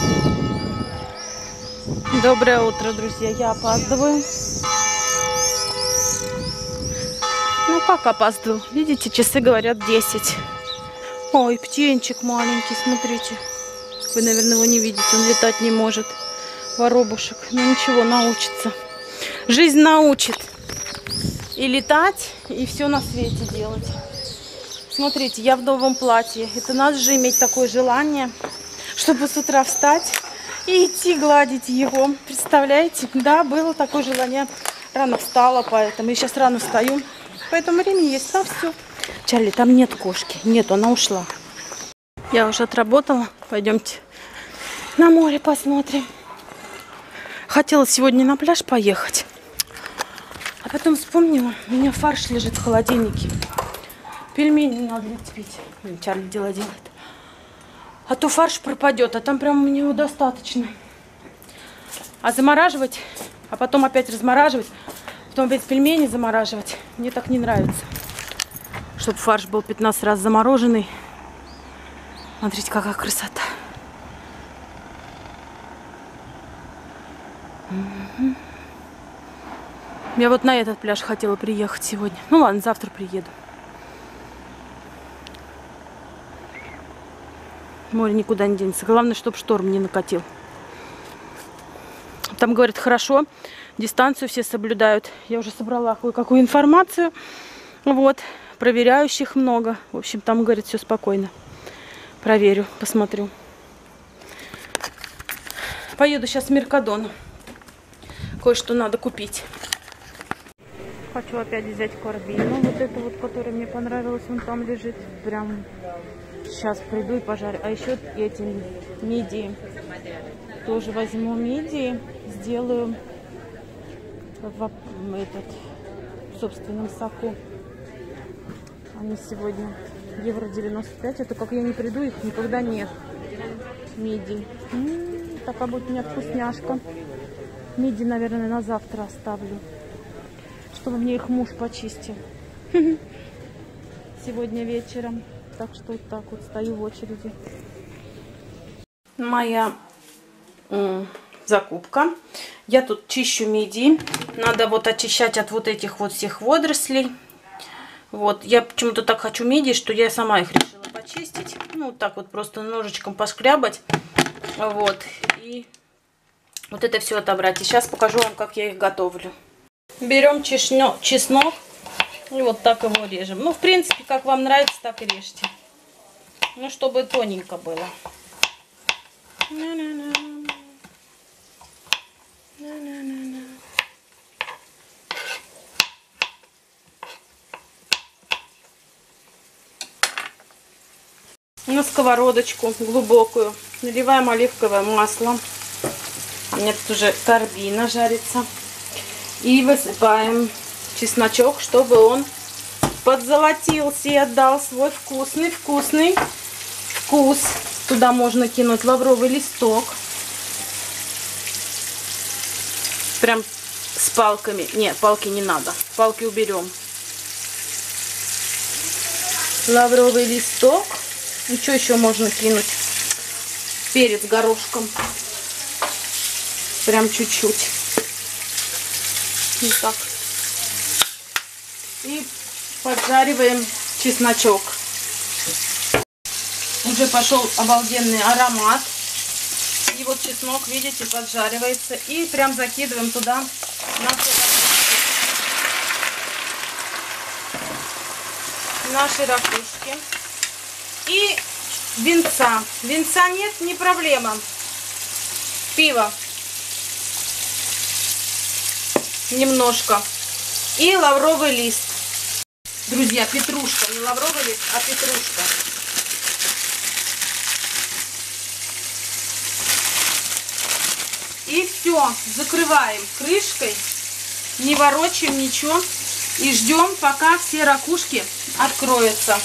Доброе утро, друзья. Я опаздываю. Ну как опаздываю? Видите, часы говорят 10. Ой, птенчик маленький, смотрите. Вы, наверное, его не видите. Он летать не может. Воробушек. Ну ничего, научится. Жизнь научит. И летать, и все на свете делать. Смотрите, я в новом платье. Это надо же иметь такое желание, чтобы с утра встать и идти гладить его. Представляете? Да, было такое желание. Рано встала, поэтому. Я сейчас рано встаю. Поэтому времени есть. А все. Чарли, там нет кошки. Нет, она ушла. Я уже отработала. Пойдемте на море посмотрим. Хотела сегодня на пляж поехать. А потом вспомнила, у меня фарш лежит в холодильнике. Пельмени надо лепить. Чарли дело делает. А то фарш пропадет, а там прям у него достаточно. А замораживать, а потом опять размораживать, потом опять пельмени замораживать, мне так не нравится. Чтобы фарш был 15 раз замороженный. Смотрите, какая красота. Я вот на этот пляж хотела приехать сегодня. Ну ладно, завтра приеду. Море никуда не денется. Главное, чтобы шторм не накатил. Там, говорят, хорошо. Дистанцию все соблюдают. Я уже собрала кое-какую информацию. Вот. Проверяющих много. В общем, там, говорит, все спокойно. Проверю, посмотрю. Поеду сейчас в Меркадон. Кое-что надо купить. Хочу опять взять корбину. Вот эту вот, которая мне понравилась. Он там лежит. Прям... Сейчас приду и пожарю. А еще эти мидии. Тоже возьму мидии. Сделаю в собственном соку. Они сегодня евро 95. Это как я не приду, их никогда нет. Мидий. Такая будет у меня вкусняшка. Мидии, наверное, на завтра оставлю. Чтобы мне их муж почистил. Сегодня вечером. Так что вот так вот стою в очереди. Моя закупка. Я тут чищу мидии. Надо вот очищать от вот этих вот всех водорослей. Вот. Я почему-то так хочу мидии, что я сама их решила почистить. Ну, вот так вот просто ножичком пошкрябать. Вот. И вот это все отобрать. И сейчас покажу вам, как я их готовлю. Берем чеснок. И вот так его режем. Ну, в принципе, как вам нравится, так и режьте. Ну, чтобы тоненько было. На сковородочку глубокую наливаем оливковое масло. А у меня тут уже корбина жарится. И высыпаем чесночок, чтобы он подзолотился и отдал свой вкусный вкус. Туда можно кинуть лавровый листок. Прям с палками. Нет, палки не надо. Палки уберем. Лавровый листок. И что еще можно кинуть? Перец горошком. Прям чуть-чуть. Вот так. И поджариваем чесночок. Уже пошел обалденный аромат. И вот чеснок, видите, поджаривается. И прям закидываем туда наши ракушки. И винца. Винца нет, не проблема. Пиво. Немножко. И лавровый лист. Друзья, петрушка. Не лавровый лист, а петрушка. И все. Закрываем крышкой. Не ворочаем ничего. И ждем, пока все ракушки откроются.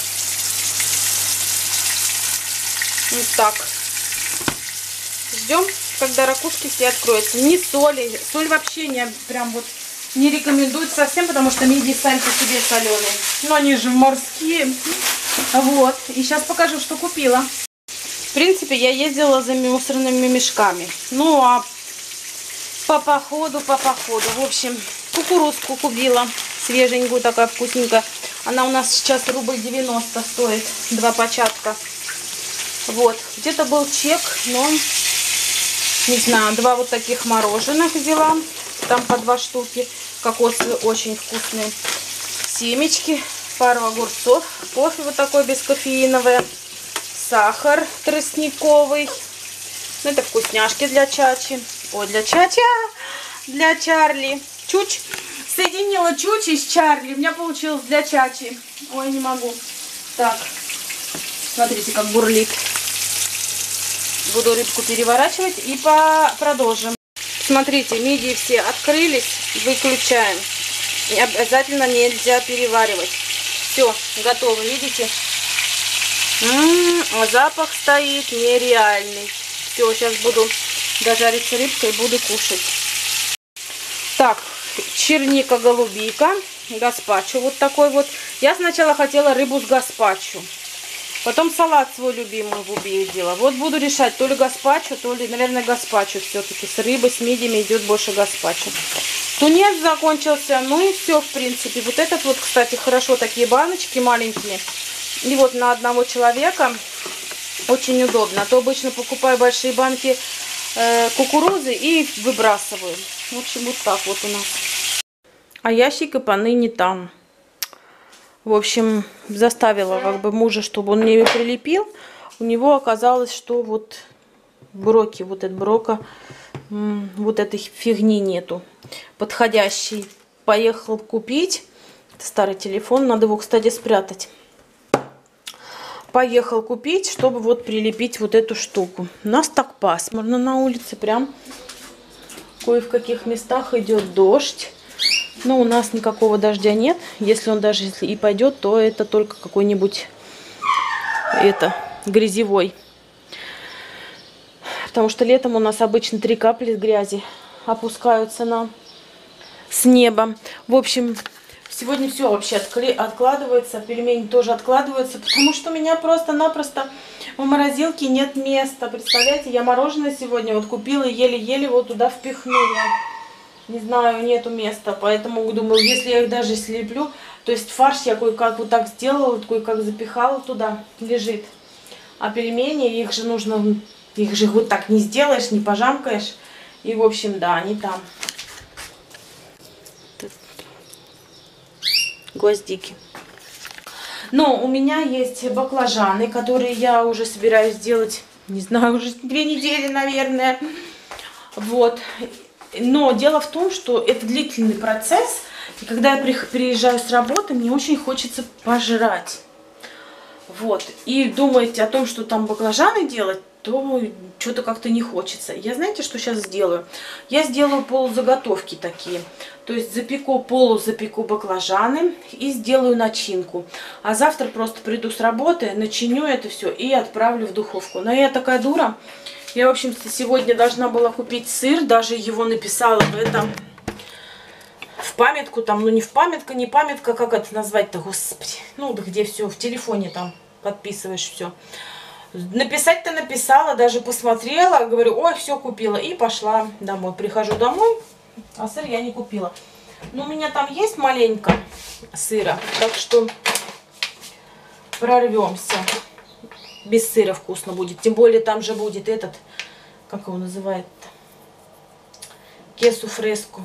Вот так. Ждем, когда ракушки все откроются. Не соли. Соль вообще не прям вот не рекомендуют совсем, потому что мидии сами по себе соленые. Но они же морские. Вот. И сейчас покажу, что купила. В принципе, я ездила за мусорными мешками. Ну, а по походу. В общем, кукурузку купила. Свеженькую, такая вкусненькая. Она у нас сейчас рубль 90 стоит. 2 початка. Вот. Где-то был чек, но не знаю. 2 вот таких мороженых взяла. Там по 2 штуки. Кокосовые очень вкусные. Семечки. Пару огурцов. Кофе вот такой бескофеиновый. Сахар тростниковый. Ну, это вкусняшки для Чачи. Ой, для Чача. Для Чарли. Чуч. Соединила Чучи с Чарли. У меня получилось для Чачи. Ой, не могу. Так. Смотрите, как бурлит. Буду рыбку переворачивать и продолжим. Смотрите, мидии все открылись. Выключаем. И обязательно нельзя переваривать. Все, готово, видите? Запах стоит нереальный. Все, сейчас буду дожариться рыбкой и буду кушать. Так, черника, голубика, гаспачо вот такой вот. Я сначала хотела рыбу с гаспачо. Потом салат свой любимый в увидела. Вот буду решать, то ли гаспачо, то ли, наверное, гаспачо все-таки. С рыбой, с мидиями идет больше гаспачо. Тунец закончился, ну и все, в принципе. Вот этот вот, кстати, хорошо, такие баночки маленькие. И вот на одного человека очень удобно. А то обычно покупаю большие банки кукурузы и выбрасываю. В общем, вот так вот у нас. А ящик и поныне там. В общем, заставила как бы мужа, чтобы он мне ее прилепил. У него оказалось, что вот броки, вот от брока, вот этой фигни нету подходящей. Поехал купить. Это старый телефон, надо его, кстати, спрятать. Поехал купить, чтобы вот прилепить вот эту штуку. У нас так пасмурно на улице, прям кое в каких местах идет дождь. Но у нас никакого дождя нет. Если он даже если и пойдет, то это только какой-нибудь грязевой. Потому что летом у нас обычно 3 капли грязи опускаются с неба. В общем, сегодня все вообще откладывается. Пельмени тоже откладываются, потому что у меня просто-напросто в морозилке нет места. Представляете, я мороженое сегодня вот купила и еле-еле вот туда впихнула. Не знаю, нету места, поэтому думаю, если я их даже слеплю, то есть фарш я кое-как вот так сделала, кое-как запихала туда, лежит. А пельмени, их же нужно, их же вот так не сделаешь, не пожамкаешь. И, в общем, да, они там. Гвоздики. Но у меня есть баклажаны, которые я уже собираюсь сделать, не знаю, уже 2 недели, наверное. Вот. Но дело в том, что это длительный процесс. И когда я приезжаю с работы, мне очень хочется пожрать. Вот. И думать о том, что там баклажаны делать, то что-то как-то не хочется. Я знаете, что сейчас сделаю? Я сделаю полузаготовки такие. То есть полузапеку баклажаны и сделаю начинку. А завтра просто приду с работы, начиню это все и отправлю в духовку. Но я такая дура. Я, в общем-то, сегодня должна была купить сыр. Даже его написала в памятку. Там, ну, не в памятка, не памятка. Как это назвать-то, господи. Ну, где все, в телефоне там подписываешь все. Написать-то написала, даже посмотрела. Говорю, ой, все купила. И пошла домой. Прихожу домой, а сыр я не купила. Но у меня там есть маленько сыра. Так что прорвемся. Без сыра вкусно будет. Тем более там же будет этот, как его называют-то? Кесу фреско.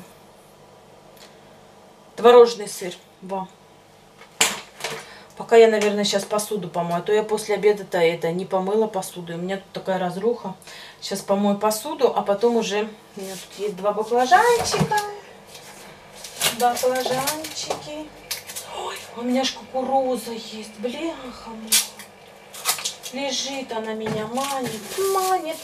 Творожный сыр. Во. Пока я, наверное, сейчас посуду помою. А то я после обеда-то не помыла посуду. И у меня тут такая разруха. Сейчас помою посуду, а потом уже... У меня тут есть 2 баклажанчика. Баклажанчики. Ой, у меня ж кукуруза есть. Бляха. Лежит она меня, манит.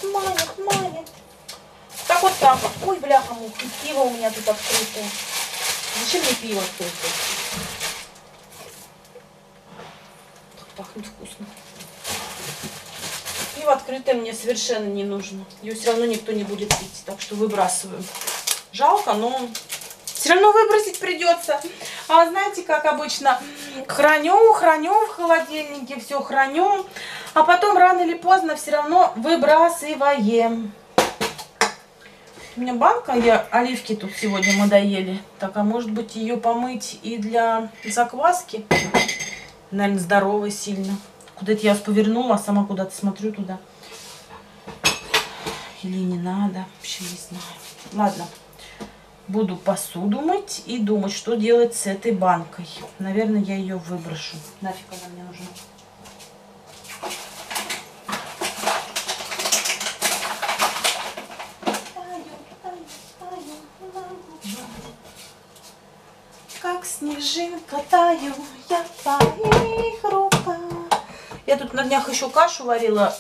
Так вот так вот. Ой, бляха-муха, пиво у меня тут открытое. Зачем мне пиво открытое? Так пахнет вкусно. Пиво открытое мне совершенно не нужно. Ее все равно никто не будет пить, так что выбрасываю. Жалко, но все равно выбросить придется. А знаете, как обычно, храню в холодильнике, все храню. А потом рано или поздно все равно выбрасываем. У меня банка, оливки тут сегодня мы доели. Так, а может быть ее помыть и для закваски? Наверное, здоровая сильно. Куда-то я повернула, а сама куда-то смотрю туда. Или не надо, вообще не знаю. Ладно, буду посуду мыть и думать, что делать с этой банкой. Наверное, я ее выброшу. Нафиг она мне нужна. Как снежинка таю я в твоих руках. Я тут на днях еще кашу варила.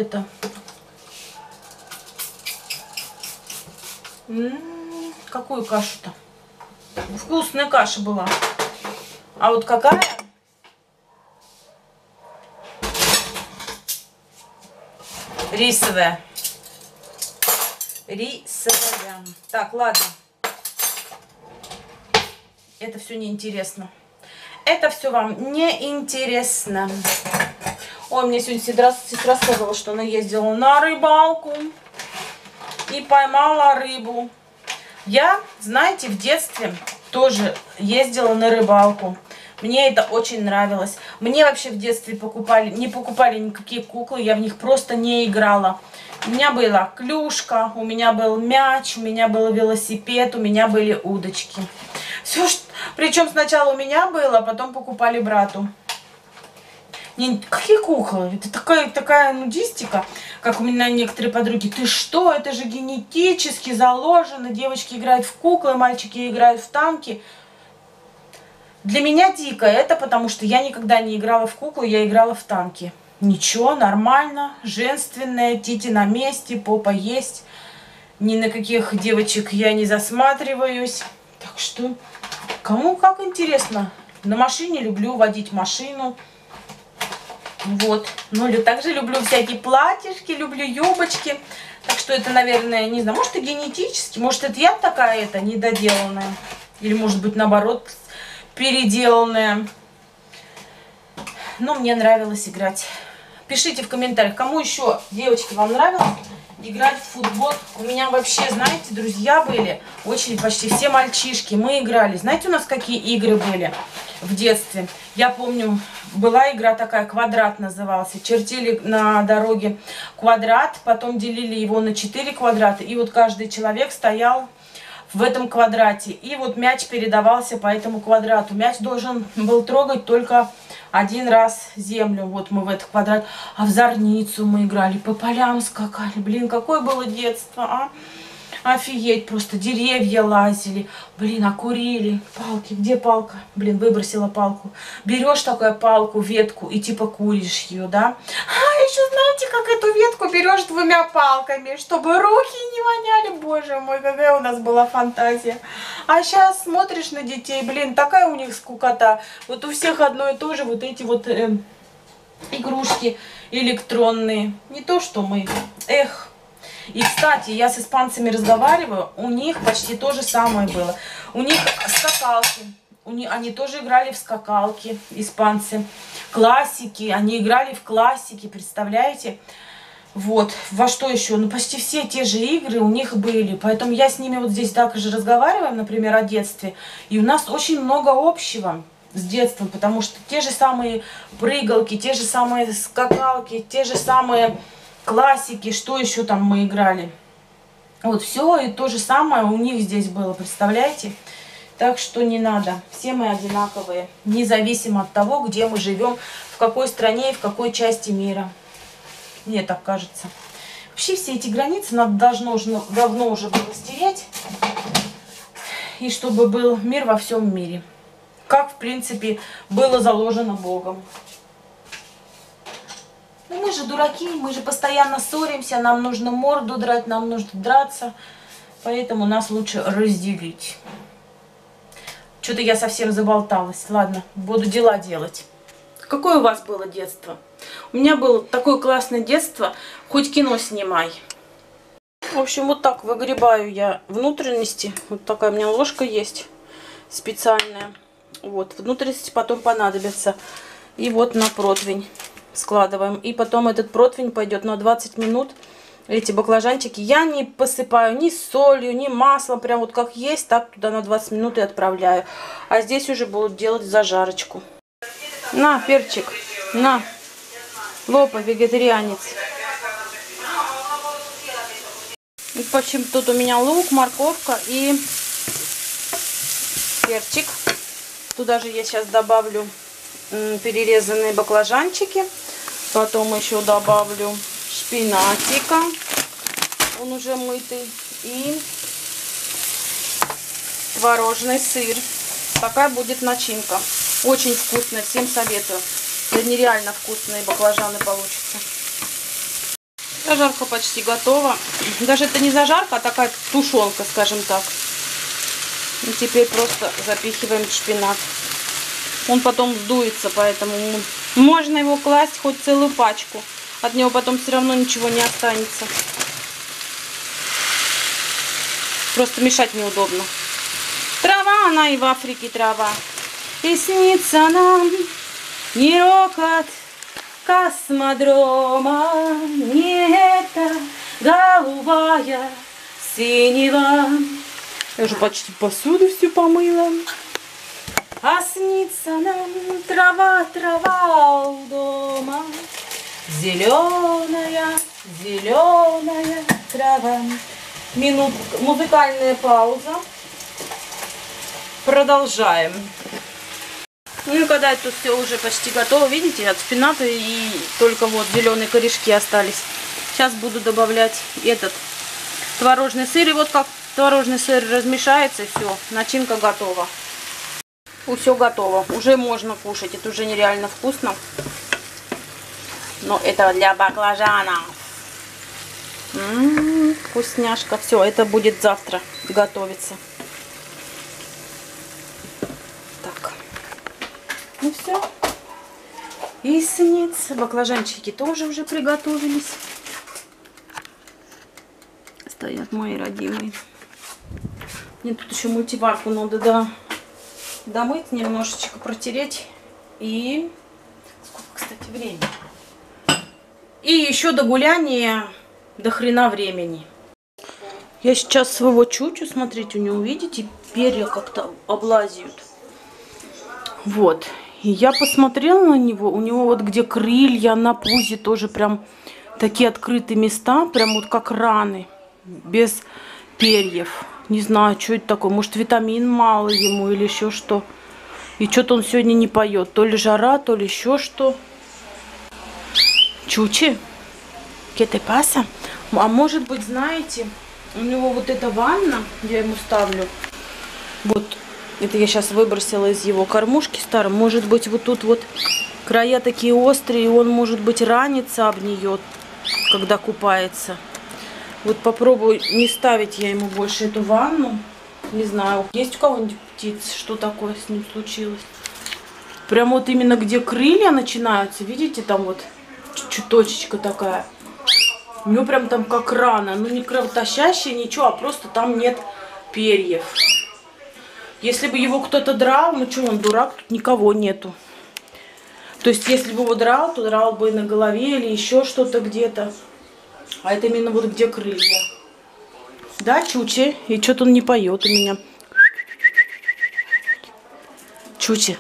Какую кашу-то? Вкусная каша была. А вот какая? Рисовая. Рисовая. Так, ладно. Это все неинтересно. Это все вам неинтересно. Ой, мне сегодня сестра сказала, что она ездила на рыбалку и поймала рыбу. Я, знаете, в детстве тоже ездила на рыбалку. Мне это очень нравилось. Мне вообще в детстве не покупали никакие куклы, я в них просто не играла. У меня была клюшка, у меня был мяч, у меня был велосипед, у меня были удочки. Все, причем сначала у меня было, а потом покупали брату. Какие куклы? Это такая нудистика, как у меня некоторые подруги. Ты что? Это же генетически заложено. Девочки играют в куклы, мальчики играют в танки. Для меня дико это, потому что я никогда не играла в куклу, я играла в танки. Ничего, нормально, женственная, тити на месте, попа есть. Ни на каких девочек я не засматриваюсь. Так что, кому как интересно. На машине люблю водить машину. Вот. Ну, также люблю всякие платьишки, люблю юбочки. Так что это, наверное, не знаю, может и генетически, может это я такая недоделанная. Или может быть наоборот переделанная. Но мне нравилось играть. Пишите в комментариях, кому еще, девочки, вам нравилось играть в футбол. У меня вообще, знаете, друзья были, очень почти все мальчишки. Мы играли. Знаете, у нас какие игры были в детстве? Я помню, была игра такая, квадрат назывался. Чертили на дороге квадрат, потом делили его на 4 квадрата. И вот каждый человек стоял в этом квадрате. И вот мяч передавался по этому квадрату. Мяч должен был трогать только один раз землю. Вот мы в этот квадрат. А в зорницу мы играли, по полям скакали. Блин, какое было детство, а? Офигеть, просто деревья лазили. Блин, а курили. Палки, где палка? Блин, выбросила палку. Берешь такую палку, ветку и типа куришь ее, да? А еще знаете, как эту ветку берешь 2 палками, чтобы руки не воняли. Боже мой, какая у нас была фантазия. А сейчас смотришь на детей, блин, такая у них скукота. Вот у всех одно и то же, вот эти вот игрушки электронные. Не то, что мы. Эх. И, кстати, я с испанцами разговариваю, у них почти то же самое было. У них скакалки, они тоже играли в скакалки, испанцы. Классики, они играли в классики, представляете? Вот, во что еще? Ну, почти все те же игры у них были. Поэтому я с ними вот здесь так же разговариваю, например, о детстве. И у нас очень много общего с детством, потому что те же самые прыгалки, те же самые скакалки, те же самые классики, что еще там мы играли. Вот все и то же самое у них здесь было, представляете? Так что не надо. Все мы одинаковые, независимо от того, где мы живем, в какой стране и в какой части мира. Мне так кажется. Вообще все эти границы давно уже было стереть. И чтобы был мир во всем мире. Как, в принципе, было заложено Богом. Ну, мы же дураки, мы же постоянно ссоримся, нам нужно морду драть, нам нужно драться. Поэтому нас лучше разделить. Что-то я совсем заболталась. Ладно, буду дела делать. Какое у вас было детство? У меня было такое классное детство, хоть кино снимай. В общем, вот так выгребаю я внутренности. Вот такая у меня ложка есть специальная. Вот, внутренности потом понадобятся. И вот на противень. складываем. И потом этот противень пойдет на 20 минут. Эти баклажанчики я не посыпаю ни солью, ни маслом. Прям вот как есть, так туда на 20 минут и отправляю. А здесь уже будут делать зажарочку. На, перчик, на. Лопай, вегетарианец. И в общем, тут у меня лук, морковка и перчик. Туда же я сейчас добавлю перерезанные баклажанчики. Потом еще добавлю шпинатика. Он уже мытый. И творожный сыр. Такая будет начинка. Очень вкусная. Всем советую. Это нереально вкусные баклажаны получатся. Зажарка почти готова. Даже это не зажарка, а такая тушенка, скажем так. И теперь просто запихиваем шпинат. Он потом вздуется, поэтому можно его класть хоть целую пачку. От него потом все равно ничего не останется. Просто мешать неудобно. Трава, она и в Африке трава. И снится нам не рокот космодрома, не это голубая синева. Я уже почти посуду всю помыла. А снится нам трава, трава у дома. Зеленая, зеленая трава. Музыкальная пауза. Продолжаем. Ну и когда это все уже почти готово, видите, от шпината и только вот зеленые корешки остались. Сейчас буду добавлять этот творожный сыр. И вот как творожный сыр размешается, и все, начинка готова. Все готово. Уже можно кушать. Это уже нереально вкусно. Но это для баклажанов. Вкусняшка. Все, это будет завтра готовиться. Так. Ну все. И снится. Баклажанчики тоже уже приготовились. Стоят мои родимые. Мне тут еще мультиварку надо домыть, немножечко протереть. И сколько, кстати, времени? И еще до гуляния до хрена времени. Я сейчас своего чучу, смотрите, у него, видите, перья как-то облазят. Вот. И я посмотрела на него. У него вот где крылья на пузе тоже прям такие открытые места. Прям вот как раны. Без перьев. Не знаю, что это такое. Может, витамин мало ему или еще что. И что-то он сегодня не поет. То ли жара, то ли еще что. Чучи, ¿qué te pasa? А может быть, знаете, у него вот эта ванна, я ему ставлю. Вот, это я сейчас выбросила из его кормушки старой. Может быть, вот тут вот края такие острые, и он, может быть, ранится об нее, когда купается. Вот попробую не ставить я ему больше эту ванну. Не знаю, есть у кого-нибудь птиц, что такое с ним случилось. Прям вот именно где крылья начинаются, видите, там вот чуть-чуть точечка такая. У него прям там как рана. Ну не кровоточащая, ничего, а просто там нет перьев. Если бы его кто-то драл, ну что, он дурак, тут никого нету. То есть если бы его драл, то драл бы на голове или еще что-то где-то. А это именно вот где крылья. Да, Чучи? И что-то он не поет у меня. Чучи.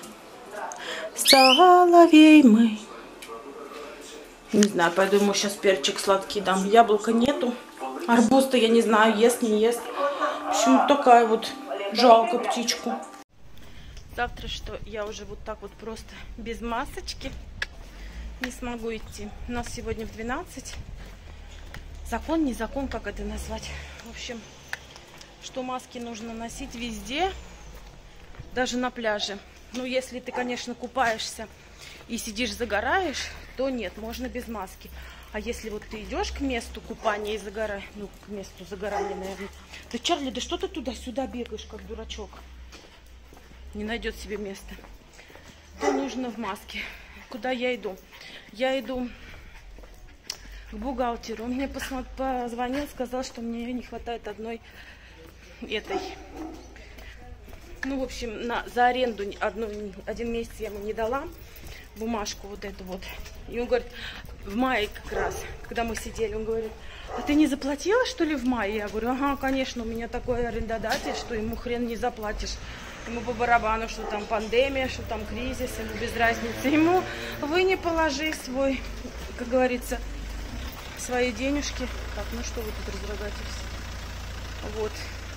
Соловей мы. Не знаю, пойду ему сейчас перчик сладкий дам. Яблока нету. Арбуз-то я не знаю, ест, не ест. В общем, такая вот жалко птичку. Завтра что? Я уже вот так вот просто без масочки не смогу идти. У нас сегодня в 12. Закон, не закон, как это назвать? В общем, что маски нужно носить везде, даже на пляже. Ну, если ты, конечно, купаешься и сидишь, загораешь, то нет, можно без маски. А если вот ты идешь к месту купания и загораешь, ну, к месту загорания, наверное. Да, Чарли, да что ты туда-сюда бегаешь, как дурачок? Не найдет себе места. То нужно в маске. Куда я иду? Я иду к бухгалтеру. Он мне позвонил, сказал, что мне не хватает одной этой. Ну, в общем, за аренду один месяц я ему не дала. бумажку вот эту вот. И он говорит, в мае как раз, когда мы сидели, он говорит, а ты не заплатила, что ли, в мае? Я говорю, ага, конечно, у меня такой арендодатель, что ему хрен не заплатишь. Ему по барабану, что там пандемия, что там кризис, ему без разницы. Ему вы не положи свой, как говорится, свои денежки. Так, ну что вы тут разлагаетесь? Вот.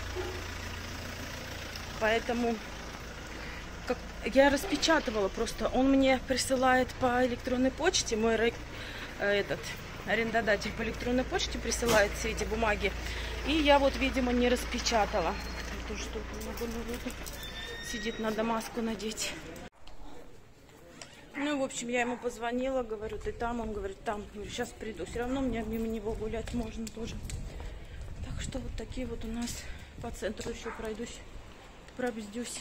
Поэтому как, я распечатывала просто. Он мне присылает по электронной почте, мой этот арендодатель по электронной почте присылает все эти бумаги. И я вот, видимо, не распечатала. Это что, сидит, надо маску надеть. Ну, в общем, я ему позвонила, говорю, ты там? Он говорит, там. Я говорю, сейчас приду. Все равно мне мимо него гулять можно тоже. Так что вот такие вот у нас по центру еще пройдусь, пробздюсь.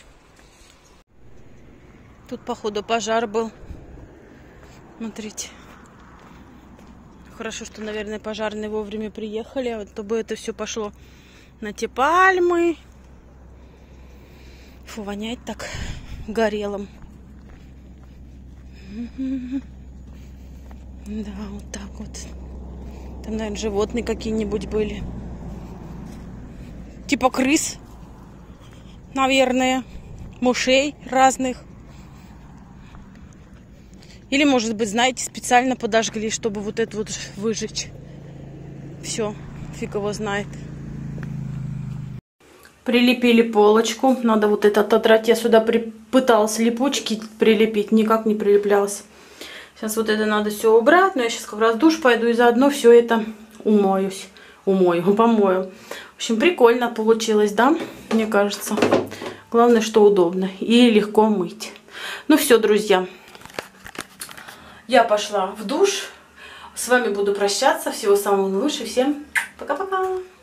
Тут, походу, пожар был. Смотрите. Хорошо, что, наверное, пожарные вовремя приехали, а то бы это все пошло на те пальмы. Фу, воняет так горелым. Да, вот так вот. Там, наверное, животные какие-нибудь были. Типа крыс, наверное, мышей разных. Или, может быть, знаете, специально подожгли, чтобы вот это вот выжечь. Все, фиг его знает. Прилепили полочку. Надо вот это отодрать. Я сюда пыталась липучки прилепить. Никак не прилеплялась. Сейчас вот это надо все убрать. Но я сейчас как раз в душ пойду и заодно все это помою. В общем, прикольно получилось, да? Мне кажется. Главное, что удобно. И легко мыть. Ну все, друзья. Я пошла в душ. С вами буду прощаться. Всего самого лучшего. Всем пока-пока.